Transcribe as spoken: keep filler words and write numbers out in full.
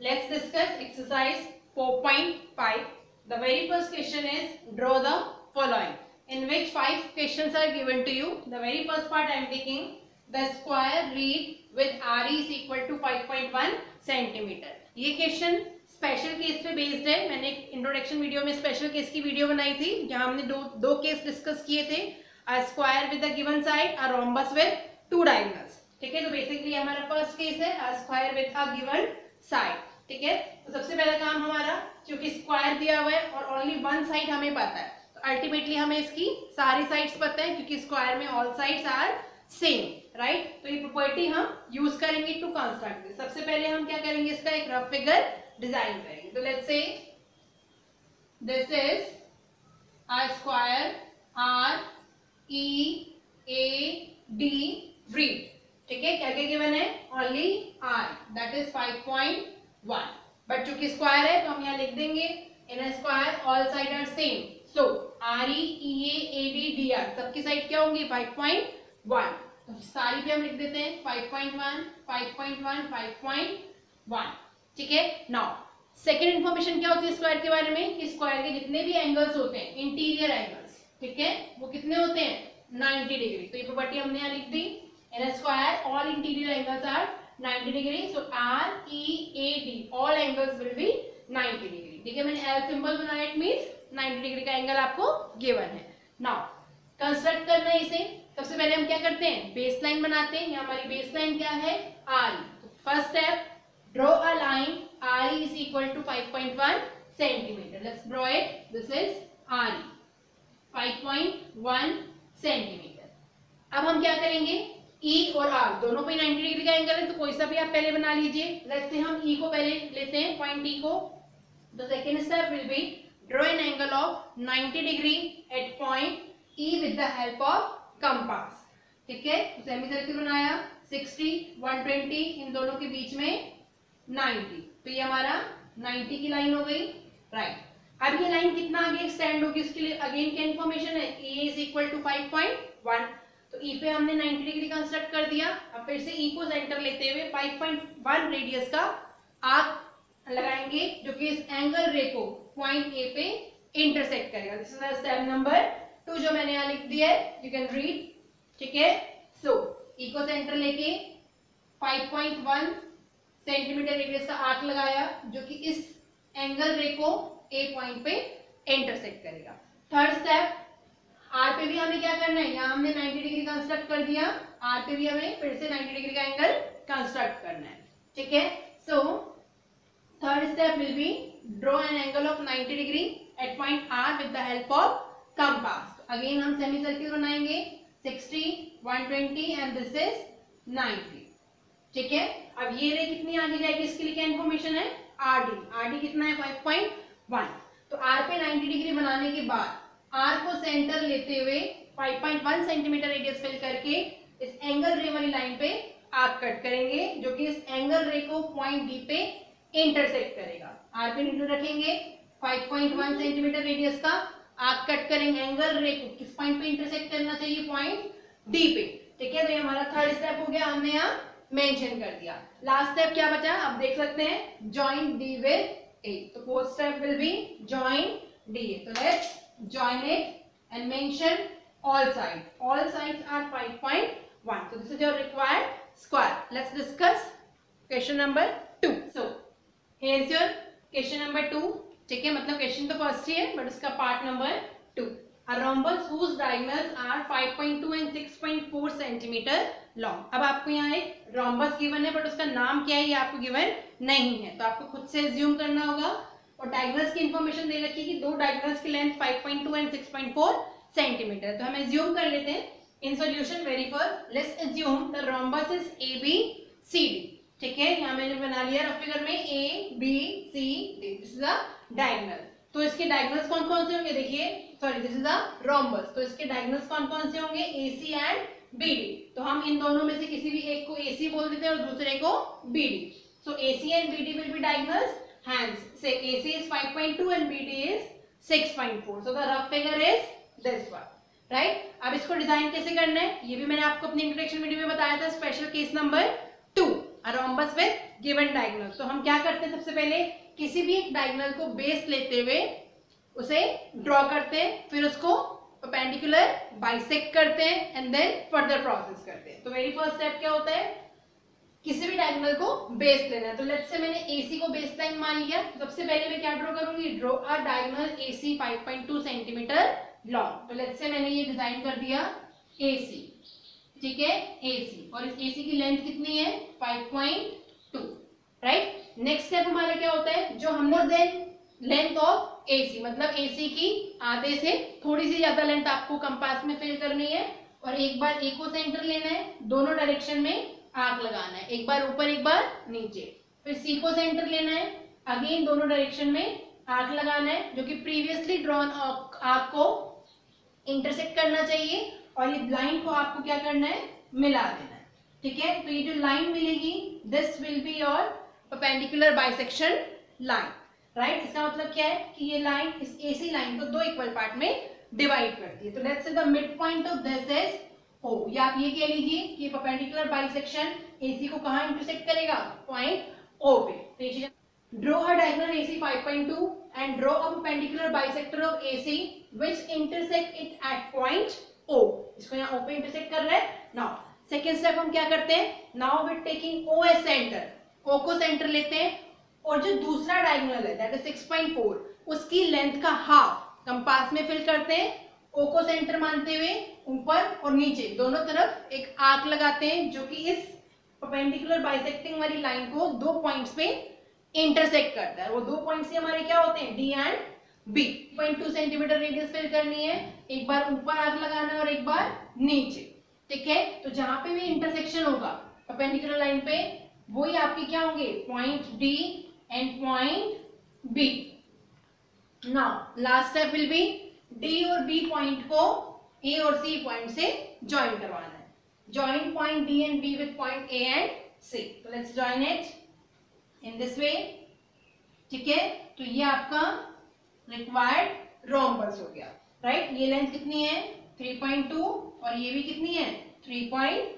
let's discuss exercise four point five. The very first question is draw the following, in which five questions are given to you. The very first part I am taking the square read with R E is equal to five point one centimeter. ये question special case पे based है. मैंने एक introduction video में special case की video बनाई थी जहां हमने दो दो केस डिस्कस किए थे, a square with a given side, a rhombus with two diagonals. ठीक है, तो बेसिकली हमारा फर्स्ट केस है a square with a given side. ठीक है, तो सबसे पहला काम हमारा, क्योंकि स्क्वायर दिया हुआ है और ओनली वन साइड हमें पता है, तो अल्टीमेटली हमें इसकी सारी साइड्स पता है क्योंकि स्क्वायर में all sides are same, right. तो ये प्रॉपर्टी हम यूज करेंगे टू कंस्ट्रक्ट. सबसे पहले हम क्या करेंगे, इसका एक रफ फिगर डिजाइन करेंगे. तो let's say this is a square R E A D read. ठीक है, क्या क्या गिवन है, only R, that is five point one. But चूंकि स्क्वायर है तो हम यहाँ लिख देंगे in a square all side are same. So R E E A D D R सबकी साइड क्या होंगी, फाइव पॉइंट वन. तो सारी पे हम लिख देते हैं five point one, five point one, five point one. ठीक है, नाउ सेकेंड इन्फॉर्मेशन क्या होती है स्क्वायर के बारे में, कि स्क्वायर के जितने भी एंगल्स होते हैं, इंटीरियर एंगल्स, ठीक है, वो कितने होते हैं, नाइंटी डिग्री. तो ये प्रॉपर्टी हमने यहाँ लिख दी, in a square all interior angles are ninety degree. So R E A D all angles will be ninety degree. ठीक है, मैंने एल सिंबल बनाया, इट मींस नाइंटी डिग्री का एंगल आपको गिवन है. नाउ कंस्ट्रक्ट करना है इसे. सबसे पहले हम क्या करते हैं, बेस लाइन बनाते हैं. यहाँ हमारी बेस लाइन क्या है, R. First step, draw a line R is equal to five point one centimetre. Let's draw it. This is R E, five point one centimetre. अब हम क्या करेंगे, ई और आर दोनों पे नाइंटी डिग्री का एंगल है, तो कोई सा भी आप पहले बना लीजिए. लेट्स से हम ई को पहले लेते हैं, पॉइंट ई को. The second step will be draw an angle of ninety degree at point E with the help of compass. ठीक है, सेमी सर्किल बनाया, सिक्सटी, वन ट्वेंटी, इन दोनों के बीच में नाइंटी. तो ये हमारा नाइंटी की लाइन हो गई, राइट. अब ये लाइन कितना आगे एक्सटेंड होगी, इसके लिए अगेन क्या इन्फॉर्मेशन है, A is equal to five point one. तो ई पे हमने नाइंटी डिग्री कंस्ट्रक्ट कर दिया. अब फिर से ई को सेंटर लेते हुए फाइव पॉइंट वन रेडियस का आर्क लगाएंगे जो कि इस एंगल रे को पॉइंट ए पे इंटरसेक्ट करेगा. This is step number two जो मैंने यहाँ लिख दिया है, यू कैन रीड. ठीक है, सो ई को सेंटर लेके five point one centimetre radius का आर्क लगाया जो कि इस एंगल रे को ए पॉइंट पे इंटरसेक्ट करेगा. थर्ड स्टेप, आर पे भी हमें क्या करना है, यहाँ हमने नाइंटी डिग्री कंस्ट्रक्ट कर दिया, आर पे भी हमें फिर से नाइंटी डिग्री का एंगल कंस्ट्रक्ट करना है. ठीक है, so third step will be draw an angle of ninety degree at point R with the help of compass. Again हम सेमी सर्किल बनाएंगे, sixty, one twenty and this is ninety. ठीक है, अब ये रे कितनी आगे जाएगी, इसके लिए क्या इन्फॉर्मेशन है, आर डी. आर डी कितना है, फाइव पॉइंट वन. तो आर पे नाइंटी डिग्री बनाने के बाद आर को सेंटर लेते हुए five point one centimetre radius fill करके इस एंगल रे वाली लाइन पे आर्क कट करेंगे जो कि इस एंगल रे को पॉइंट डी पे इंटरसेक्ट करेगा. आर पे नीचे रखेंगे, five point one centimetre radius का आर्क कट करेंगे, एंगल रे को किस पॉइंट पे इंटरसेक्ट करना चाहिए, पॉइंट डी पे. ठीक है, तो ये हमारा थर्ड स्टेप हो गया, हमने यहाँ मेंशन कर दिया. लास्ट स्टेप क्या बचा, आप देख सकते हैं, जॉइन डी विद ए. तो fourth step will be join D A. तो let's join it and mention all sides. All sides are five point one. So this is your required square. Let's discuss question number two. So here is your question number two. ठीक है, मतलब question तो first ही है but उसका part number two. A rhombus whose diagonals are five point two and six point four centimeter long. अब आपको यहाँ एक rhombus given है but उसका नाम क्या है ये आपको given नहीं है, तो आपको खुद से assume करना होगा. और डायगोनल्स की इंफॉर्मेशन दे रखी है कि दो डायगोनल्स की length five point two and six point four centimetre. तो हम एज्यूम कर लेते हैं in solution. Very first let's assume the rhombus is A B C D. ठीक है, यहाँ मैंने बना लिया रफ फिगर में A B C D. This is a diagonal. तो इसके डायगोनल्स कौन कौन से होंगे, देखिए, sorry this is a rhombus. तो इसके डायगोनल्स कौन कौन से होंगे, ए सी एंड बी डी. तो हम इन दोनों में से किसी भी एक को ए सी बोल देते हैं और दूसरे को B D. So A C and B D will be diagonals. Hence, say A C is five point two and B D is six point four. So the rough figure is this one, right? अब इसको design कैसे करना है ये भी मैंने आपको अपनी इंट्रोडक्शन वीडियो में बताया था, special case number two. A rhombus with given diagonal. तो हम क्या करते हैं, सबसे पहले किसी भी एक डायगोनल को बेस लेते हुए उसे ड्रॉ करते हैं, फिर उसको परपेंडिकुलर बाइसेक्ट करते हैं एंड देन फर्दर प्रोसेस करते हैं। तो वेरी फर्स्ट स्टेप क्या होता है, किसी भी डायगोनल को बेस लेना है। तो लेट्स से मैंने एसी को बेस लाइन मान लिया। सबसे पहले मैं क्या ड्रॉ करूंगी, draw a diagonal AC five point two centimetre long. तो लेट्स से मैंने ये डिजाइन कर दिया एसी, ठीक है, एसी, और इस एसी की लेंथ कितनी है, five point two, right. Next step हमारा क्या होता है, जो हमने देन लेंथ ऑफ एसी, मतलब एसी की आधे से थोड़ी सी ज्यादा लेंथ आपको कंपास में फिल करनी है, और एक बार ए को सेंटर लेना है, दोनों डायरेक्शन में आर्क लगाना है, एक बार ऊपर एक बार नीचे। फिर सी को सेंटर लेना है, अगेन दोनों डायरेक्शन में आर्क लगाना है, जो कि प्रीवियसली ड्रॉन आर्क को इंटरसेक्ट करना चाहिए, और ये लाइन को आपको क्या करना है, मिला देना है, ठीक है। तो ये जो लाइन मिलेगी, this will be your perpendicular bisection line, right. इसका मतलब क्या है कि ये लाइन इस एसी लाइन को दो इक्वल पार्ट में डिवाइड करती है। तो let's say the mid point of this is O, या आप ये कह लीजिए कि परपेंडिकुलर बाइसेक्शन एसी को कहां इंटरसेक्ट करेगा, पॉइंट ओ पे। Draw a diagonal AC five point two and draw a perpendicular bisector of AC which intersect it at point O. इसको यहां ओ पे इंटरसेक्ट कर रहा है। नाउ सेकंड स्टेप हम क्या करते हैं, now we taking O as centre, O को सेंटर लेते हैं, और जो दूसरा डायगोनल है that is six point four, उसकी लेंथ का हाफ कंपास में फिल करते हैं, ओ को सेंटर मानते हुए ऊपर और नीचे दोनों तरफ एक आर्क लगाते हैं, जो कि इस परपेंडिकुलर बाइसेक्टिंग वाली लाइन को दो पॉइंट्स पे इंटरसेक्ट करता है। वो दो पॉइंट्स ही हमारे क्या होते हैं, D and B. Point two centimetre radius fill करनी है, एक बार ऊपर आर्क लगाना है और एक बार नीचे, ठीक है। तो जहां पे भी इंटरसेक्शन होगा परपेंडिकुलर लाइन पे, वही आपके क्या होंगे, point D and point B. Now last step will be D और बी पॉइंट को ए और सी पॉइंट से ज्वाइन करवाना है। Join point D and B with point A and C. तो let's join it in this way, ठीक है। तो ये आपका रिक्वायर्ड रोम्बस हो गया, राइट। ये लेंथ कितनी है, थ्री पॉइंट टू, और ये भी कितनी है, थ्री पॉइंट